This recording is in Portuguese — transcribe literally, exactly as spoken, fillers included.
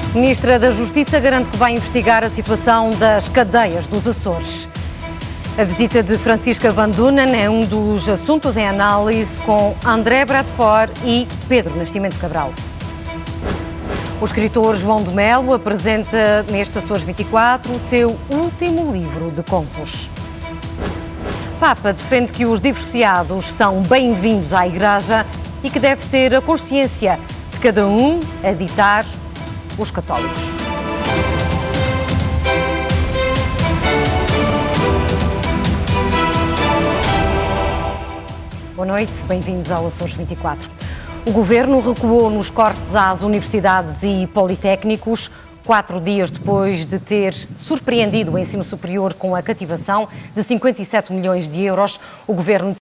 Ministra da Justiça garante que vai investigar a situação das cadeias dos Açores. A visita de Francisca Van Dunen é um dos assuntos em análise com André Bradford e Pedro Nascimento Cabral. O escritor João de Melo apresenta neste Açores vinte e quatro o seu último livro de contos. Papa defende que os divorciados são bem-vindos à Igreja e que deve ser a consciência de cada um a ditar os católicos. Boa noite, bem-vindos ao Açores vinte e quatro. O Governo recuou nos cortes às universidades e politécnicos, quatro dias depois de ter surpreendido o ensino superior com a cativação de cinquenta e sete milhões de euros. O Governo